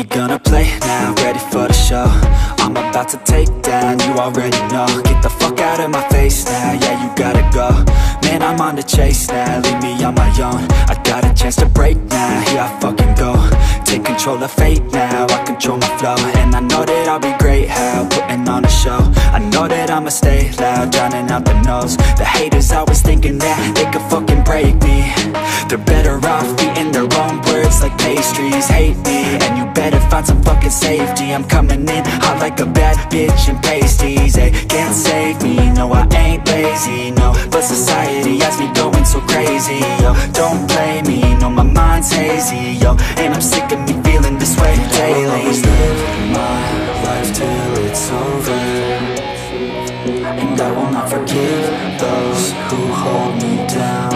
gonna play now? Ready for the show? I'm about to take down, you already know. Get the fuck out of my face now, yeah, you gotta go. Man, I'm on the chase now, leave me on my own. I got a chance to break now, here I fucking go. Take control of fate now, I control my flow. And I know that I'll be great, how, putting on a show. I know that I'ma stay loud, drowning out the noise. The haters always thinking that they could fucking break me. They're better off eating their own words like pastries. Hate me, and you better find some fucking safety. I'm coming in hot like a bad bitch in pasties. They can't save me, no I ain't lazy, no. But society has me going so crazy, yo. Don't blame me, no my mind's hazy, yo. And I'm sick of me feeling this way daily. I will always live my life till it's over, and I will not forgive those who hold me down.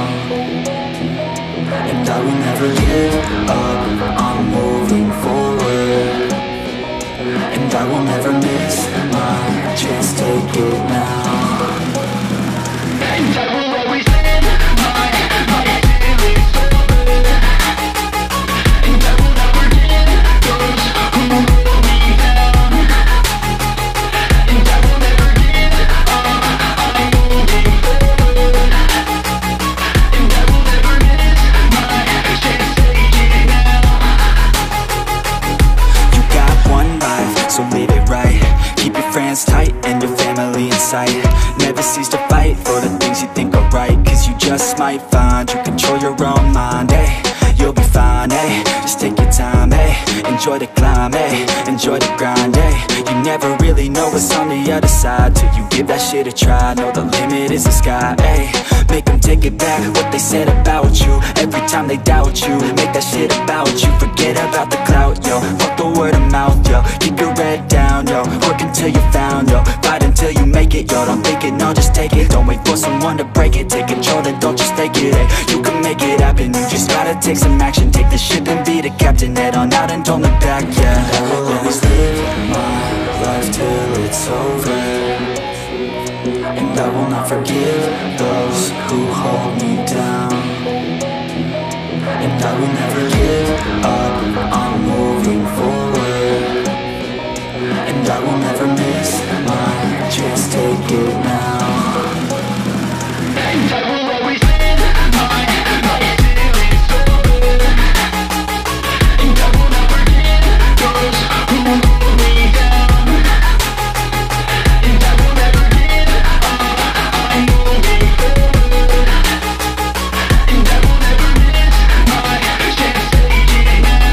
And I will never give up, I'm moving forward. And I will never miss my chance, take it now. And I will always live my life till it's over, and I will not forgive those who hold me down. And I will never give up, I'm moving forward. And I will never miss my chance, take it now. You got one life, so live it right. Keep your friends tight and your family in sight. Never cease to fight for the things you think are right, cause you just might find you control your own mind, eh? You'll be fine, eh? Just take your time, eh? Enjoy the climb, eh? Enjoy the grind, eh? You never really know what's on the other side till you give that shit a try. Know the limit is the sky, eh? Make them take it back, what they said about you. Every time they doubt you, make that shit about you. Forget about the clout, yo. Fuck the word of mouth, yo. Keep your head down, yo. Work until you found, yo. Fight until you make it, yo. Don't think it, no, just take it. Don't wait for someone to break it. Take control, then don't just take it, eh? You can make it happen, you just gotta take some action. Take the ship and be the captain. Head on out and don't look back, yeah. I will always live my life till it's over, and I will not forgive those who hold me down. And I will never give up, I'm moving forward. And I will never miss my chance, take it now. And I will always live my life till it's over, and I will not forgive those who hold me down. And I will never give up, I'm moving forward. And I will never miss my chance, take it now.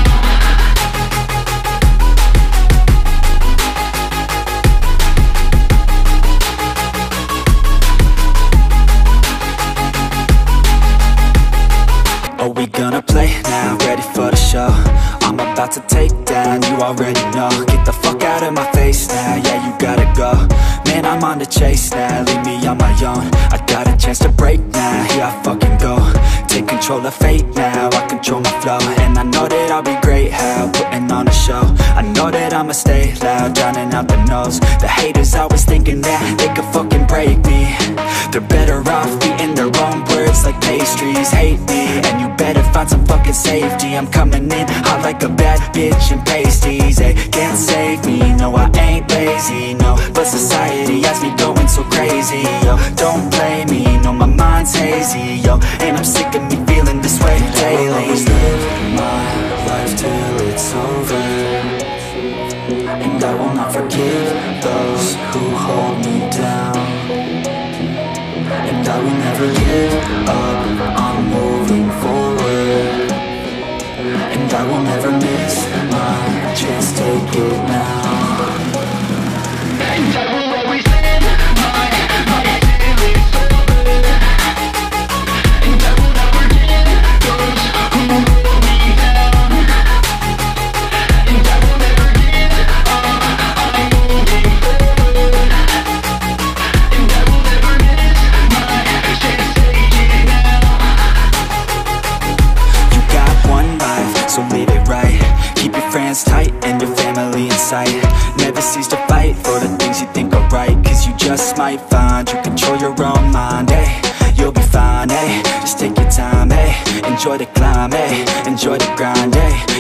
Are we gonna play now? Ready for the show? I'm about to take down, you already know. Get the fuck out of my face now, yeah, you gotta go. Man, I'm on the chase now, leave me on my own. I got a chance to break now, here I fucking go. Take control of fate now, I control my flow. And I know that I'll be great, how, putting on a show. I know that I'ma stay loud, drowning out the noise. The haters always thinking that they could fucking break me. They're better off eating their own words like pastries. Hate me, and you better find some fucking safety. I'm coming in hot like a bad bitch in pasties. They can't save me, no I ain't lazy, no. But society has me going so crazy, yo. Don't blame me, no my mind's hazy, yo. And I'm sick of me feeling this way daily. I will always live my life till it's over, and I will not forgive those who hold me down. And I will never give up, I'm moving forward. And I will never miss my chance, take it now. And I will always live my life till it's over, and I will not forgive those who hold me down. And I will never give up, I'm moving forward. And I will never miss my chance, take it now. You got one life, so live it right. Keep your friends tight and your family in sight. Never cease to fight for the things you think are right, cause you just might find you control your own mind, eh? You'll be fine, eh? Just take your time, eh? Enjoy the climb, eh? Enjoy the grind, eh?